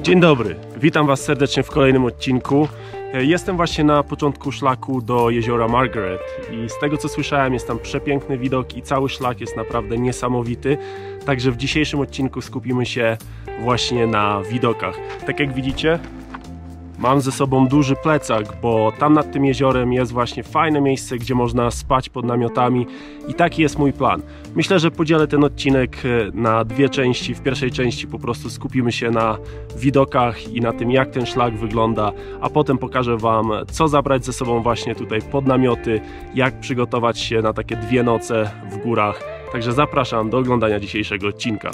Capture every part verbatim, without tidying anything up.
Dzień dobry, witam Was serdecznie w kolejnym odcinku. Jestem właśnie na początku szlaku do jeziora Margaret i z tego co słyszałem jest tam przepiękny widok i cały szlak jest naprawdę niesamowity. Także w dzisiejszym odcinku skupimy się właśnie na widokach. Tak jak widzicie, mam ze sobą duży plecak, bo tam nad tym jeziorem jest właśnie fajne miejsce, gdzie można spać pod namiotami i taki jest mój plan. Myślę, że podzielę ten odcinek na dwie części. W pierwszej części po prostu skupimy się na widokach i na tym, jak ten szlak wygląda, a potem pokażę Wam, co zabrać ze sobą właśnie tutaj pod namioty, jak przygotować się na takie dwie noce w górach. Także zapraszam do oglądania dzisiejszego odcinka.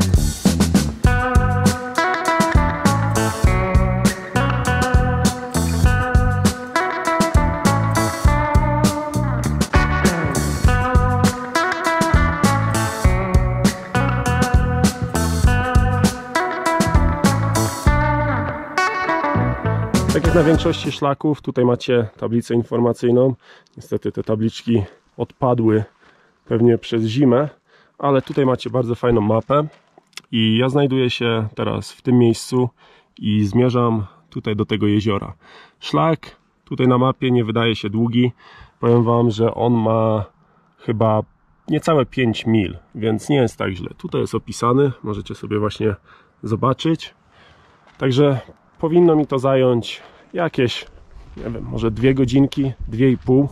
Tak jak na większości szlaków, tutaj macie tablicę informacyjną. Niestety te tabliczki odpadły pewnie przez zimę, ale tutaj macie bardzo fajną mapę i ja znajduję się teraz w tym miejscu i zmierzam tutaj do tego jeziora. Szlak tutaj na mapie nie wydaje się długi. Powiem Wam, że on ma chyba niecałe pięć mil, więc nie jest tak źle. Tutaj jest opisany, możecie sobie właśnie zobaczyć. Także powinno mi to zająć jakieś, nie wiem, może dwie godzinki, dwie i pół.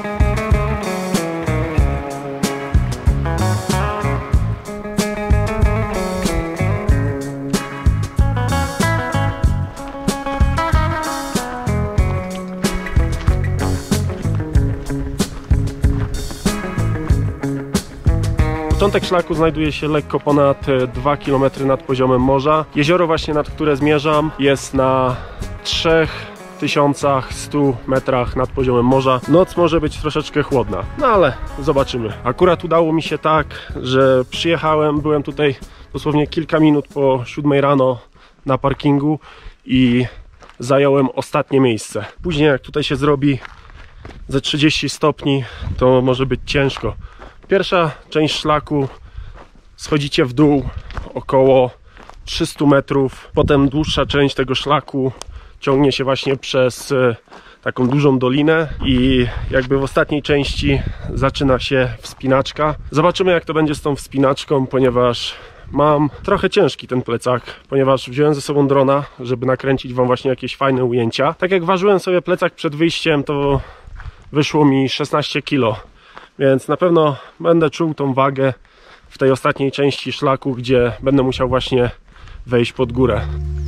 Początek szlaku znajduje się lekko ponad dwa kilometry nad poziomem morza. Jezioro właśnie, nad które zmierzam, jest na trzech tysiącach stu metrach nad poziomem morza. Noc może być troszeczkę chłodna, no ale zobaczymy. Akurat udało mi się tak, że przyjechałem, byłem tutaj dosłownie kilka minut po siódmej rano na parkingu i zająłem ostatnie miejsce. Później jak tutaj się zrobi ze trzydzieści stopni, to może być ciężko. Pierwsza część szlaku schodzicie w dół około trzysta metrów, potem dłuższa część tego szlaku ciągnie się właśnie przez taką dużą dolinę i jakby w ostatniej części zaczyna się wspinaczka. Zobaczymy, jak to będzie z tą wspinaczką, ponieważ mam trochę ciężki ten plecak, ponieważ wziąłem ze sobą drona, żeby nakręcić Wam właśnie jakieś fajne ujęcia. Tak jak ważyłem sobie plecak przed wyjściem, to wyszło mi szesnaście kilo. Więc na pewno będę czuł tą wagę w tej ostatniej części szlaku, gdzie będę musiał właśnie wejść pod górę.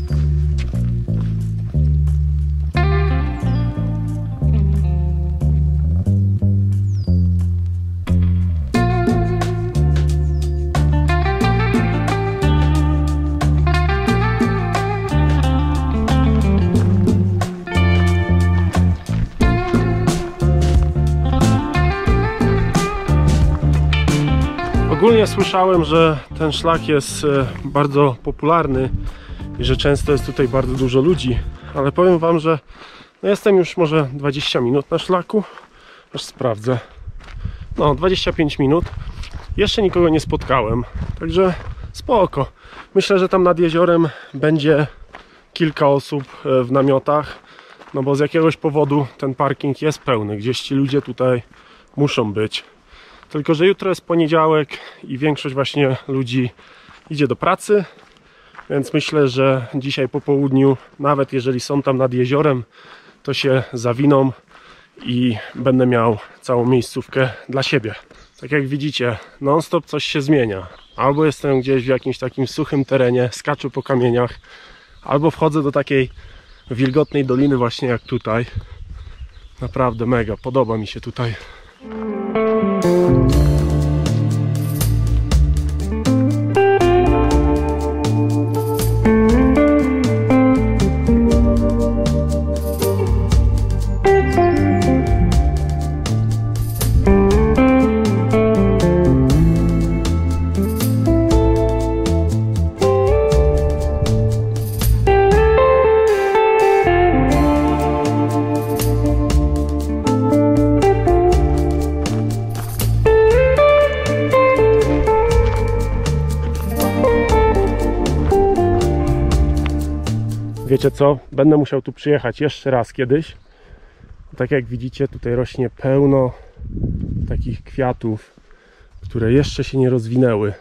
Ogólnie słyszałem, że ten szlak jest bardzo popularny i że często jest tutaj bardzo dużo ludzi, ale powiem Wam, że no jestem już może dwadzieścia minut na szlaku, aż sprawdzę, no dwadzieścia pięć minut, jeszcze nikogo nie spotkałem, także spoko. Myślę, że tam nad jeziorem będzie kilka osób w namiotach, no bo z jakiegoś powodu ten parking jest pełny, gdzieś ci ludzie tutaj muszą być. Tylko że jutro jest poniedziałek i większość właśnie ludzi idzie do pracy, więc myślę, że dzisiaj po południu, nawet jeżeli są tam nad jeziorem, to się zawiną i będę miał całą miejscówkę dla siebie. Tak jak widzicie, non stop coś się zmienia. Albo jestem gdzieś w jakimś takim suchym terenie, skaczę po kamieniach, albo wchodzę do takiej wilgotnej doliny właśnie jak tutaj. Naprawdę mega, podoba mi się tutaj. Wiecie co? Będę musiał tu przyjechać jeszcze raz kiedyś. Tak jak widzicie, tutaj rośnie pełno takich kwiatów, które jeszcze się nie rozwinęły.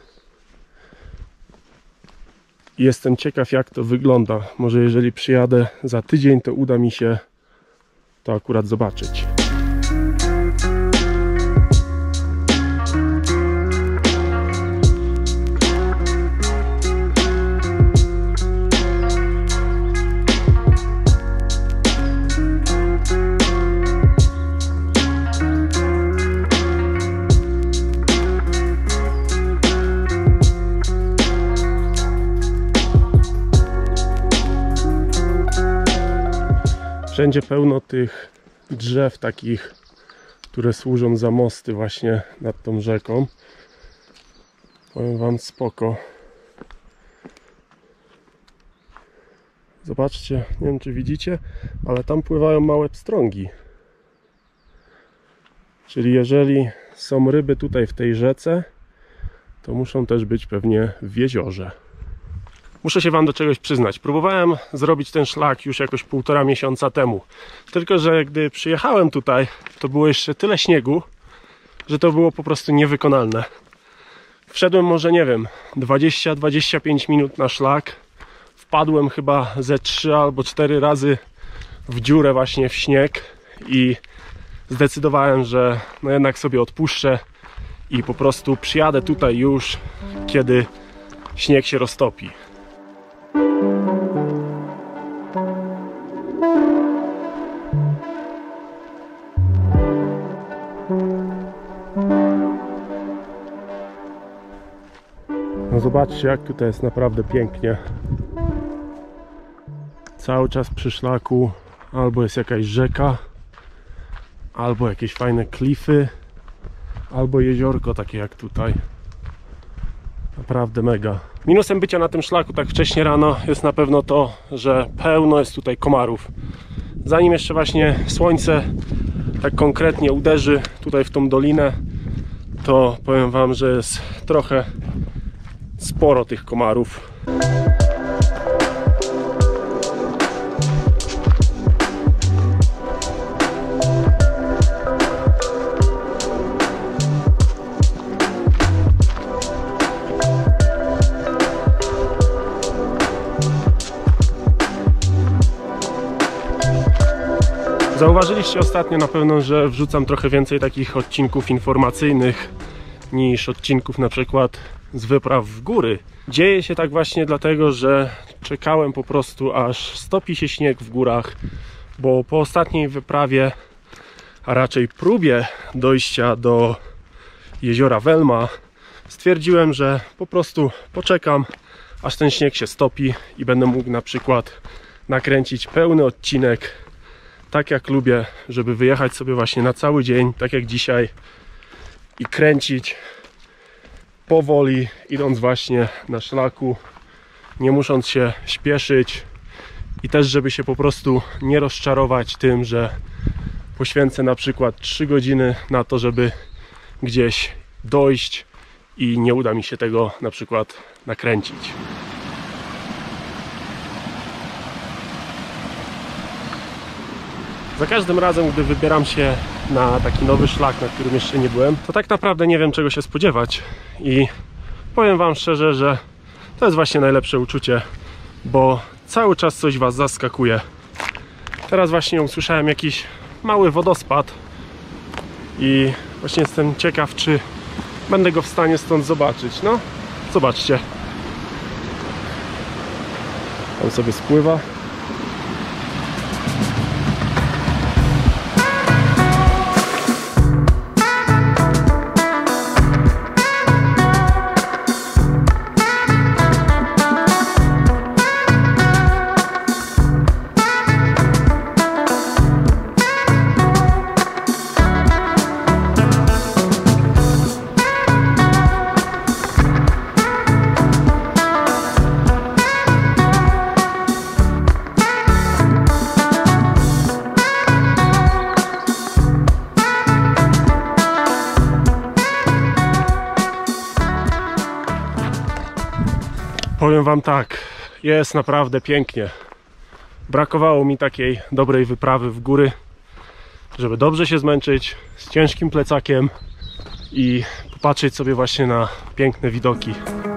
Jestem ciekaw, jak to wygląda. Może jeżeli przyjadę za tydzień, to uda mi się to akurat zobaczyć. Wszędzie pełno tych drzew takich, które służą za mosty właśnie nad tą rzeką. Powiem wam, spoko. Zobaczcie, nie wiem czy widzicie, ale tam pływają małe pstrągi. Czyli jeżeli są ryby tutaj w tej rzece, to muszą też być pewnie w jeziorze. Muszę się wam do czegoś przyznać. Próbowałem zrobić ten szlak już jakoś półtora miesiąca temu. Tylko że gdy przyjechałem tutaj, to było jeszcze tyle śniegu, że to było po prostu niewykonalne. Wszedłem może, nie wiem, dwadzieścia do dwudziestu pięciu minut na szlak. Wpadłem chyba ze trzy albo cztery razy w dziurę właśnie w śnieg i zdecydowałem, że no jednak sobie odpuszczę i po prostu przyjadę tutaj już, kiedy śnieg się roztopi. No zobaczcie, jak tutaj jest naprawdę pięknie. Cały czas przy szlaku albo jest jakaś rzeka, albo jakieś fajne klify, albo jeziorko takie jak tutaj. Naprawdę mega. Minusem bycia na tym szlaku tak wcześnie rano jest na pewno to, że pełno jest tutaj komarów. Zanim jeszcze właśnie słońce tak konkretnie uderzy tutaj w tą dolinę, to powiem wam, że jest trochę sporo tych komarów. Zauważyliście ostatnio na pewno, że wrzucam trochę więcej takich odcinków informacyjnych niż odcinków na przykład z wypraw w góry. Dzieje się tak właśnie dlatego, że czekałem po prostu aż stopi się śnieg w górach, bo po ostatniej wyprawie, a raczej próbie dojścia do jeziora Velma, stwierdziłem, że po prostu poczekam aż ten śnieg się stopi i będę mógł na przykład nakręcić pełny odcinek, tak jak lubię, żeby wyjechać sobie właśnie na cały dzień, tak jak dzisiaj, i kręcić powoli, idąc właśnie na szlaku, nie musząc się śpieszyć, i też żeby się po prostu nie rozczarować tym, że poświęcę na przykład trzy godziny na to, żeby gdzieś dojść i nie uda mi się tego na przykład nakręcić. Za każdym razem, gdy wybieram się na taki nowy szlak, na którym jeszcze nie byłem, to tak naprawdę nie wiem, czego się spodziewać. I powiem wam szczerze, że to jest właśnie najlepsze uczucie, bo cały czas coś was zaskakuje. Teraz właśnie usłyszałem jakiś mały wodospad i właśnie jestem ciekaw, czy będę go w stanie stąd zobaczyć. No, zobaczcie. Tam sobie spływa. Powiem wam tak, jest naprawdę pięknie. Brakowało mi takiej dobrej wyprawy w góry, żeby dobrze się zmęczyć z ciężkim plecakiem i popatrzeć sobie właśnie na piękne widoki.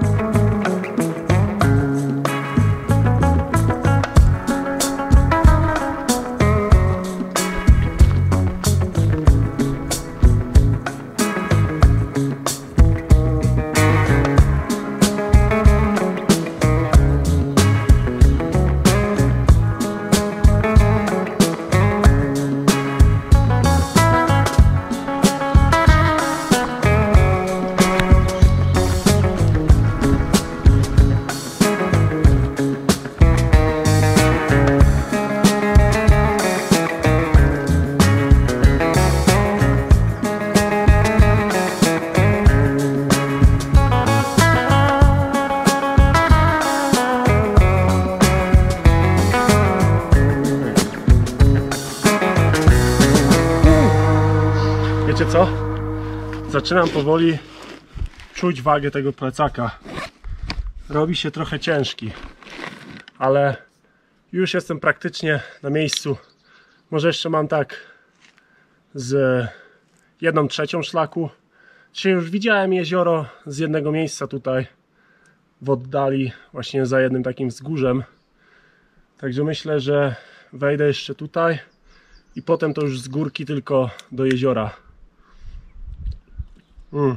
Wiecie co? Zaczynam powoli czuć wagę tego plecaka. Robi się trochę ciężki, ale już jestem praktycznie na miejscu. Może jeszcze mam tak z jedną trzecią szlaku. Dzisiaj już widziałem jezioro z jednego miejsca tutaj w oddali, właśnie za jednym takim wzgórzem. Także myślę, że wejdę jeszcze tutaj i potem to już z górki tylko do jeziora. Mm.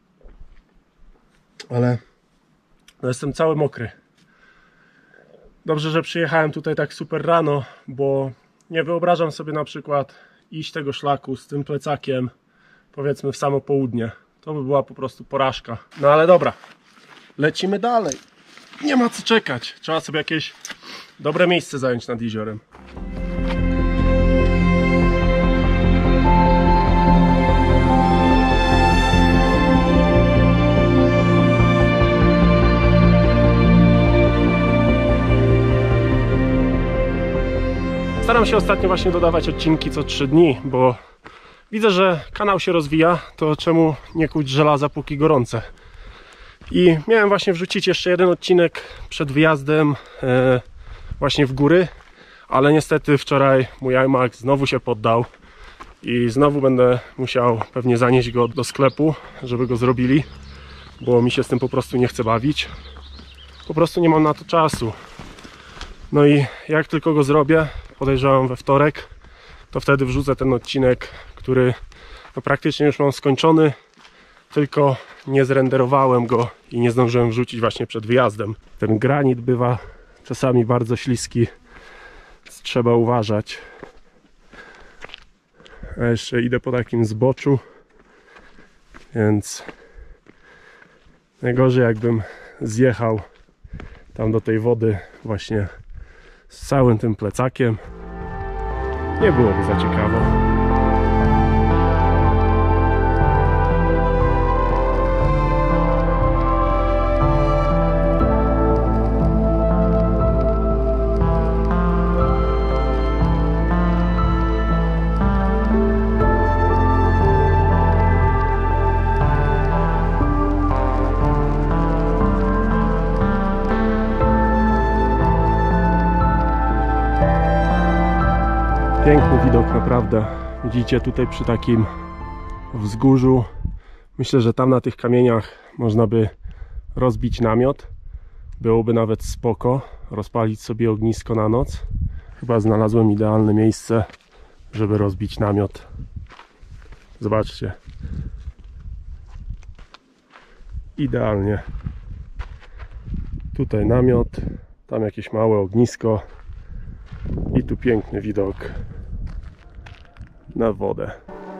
Ale no jestem cały mokry. Dobrze, że przyjechałem tutaj tak super rano, bo nie wyobrażam sobie na przykład iść tego szlaku z tym plecakiem, powiedzmy w samo południe. To by była po prostu porażka. No ale dobra, lecimy dalej. Nie ma co czekać. Trzeba sobie jakieś dobre miejsce zająć nad jeziorem. Staram się ostatnio właśnie dodawać odcinki co trzy dni, bo widzę, że kanał się rozwija, to czemu nie kuć żelaza póki gorące. I miałem właśnie wrzucić jeszcze jeden odcinek przed wyjazdem e, właśnie w góry, ale niestety wczoraj mój iMac znowu się poddał i znowu będę musiał pewnie zanieść go do sklepu, żeby go zrobili, bo mi się z tym po prostu nie chce bawić. Po prostu nie mam na to czasu. No i jak tylko go zrobię, podejrzewam we wtorek, to wtedy wrzucę ten odcinek, który no praktycznie już mam skończony, tylko nie zrenderowałem go i nie zdążyłem wrzucić właśnie przed wyjazdem. Ten granit bywa czasami bardzo śliski, trzeba uważać. A jeszcze idę po takim zboczu, więc najgorzej jakbym zjechał tam do tej wody właśnie z całym tym plecakiem. Nie byłoby za ciekawe. Piękny widok naprawdę. Widzicie tutaj przy takim wzgórzu. Myślę, że tam na tych kamieniach można by rozbić namiot. Byłoby nawet spoko. Rozpalić sobie ognisko na noc. Chyba znalazłem idealne miejsce, żeby rozbić namiot. Zobaczcie. Idealnie. Tutaj namiot, tam jakieś małe ognisko i tu piękny widok na wodę.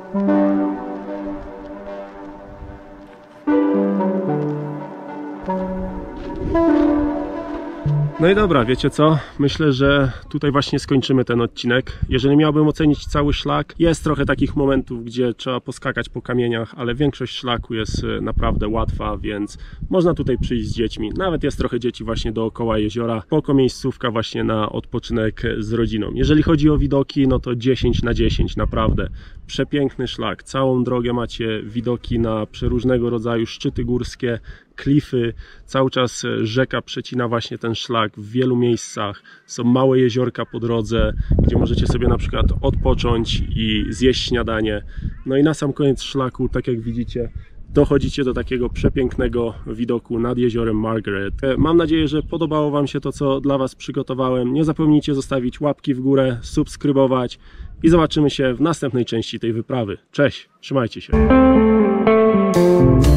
No i dobra, wiecie co? Myślę, że tutaj właśnie skończymy ten odcinek. Jeżeli miałbym ocenić cały szlak, jest trochę takich momentów, gdzie trzeba poskakać po kamieniach, ale większość szlaku jest naprawdę łatwa, więc można tutaj przyjść z dziećmi. Nawet jest trochę dzieci właśnie dookoła jeziora. Spoko miejscówka właśnie na odpoczynek z rodziną. Jeżeli chodzi o widoki, no to dziesięć na dziesięć, naprawdę. przepiękny szlak. Całą drogę macie widoki na przeróżnego rodzaju szczyty górskie, klify. Cały czas rzeka przecina właśnie ten szlak. W wielu miejscach są małe jeziorka po drodze, gdzie możecie sobie na przykład odpocząć i zjeść śniadanie. No i na sam koniec szlaku, tak jak widzicie, dochodzicie do takiego przepięknego widoku nad jeziorem Margaret. Mam nadzieję, że podobało Wam się to, co dla Was przygotowałem. Nie zapomnijcie zostawić łapki w górę, subskrybować i zobaczymy się w następnej części tej wyprawy. Cześć, trzymajcie się.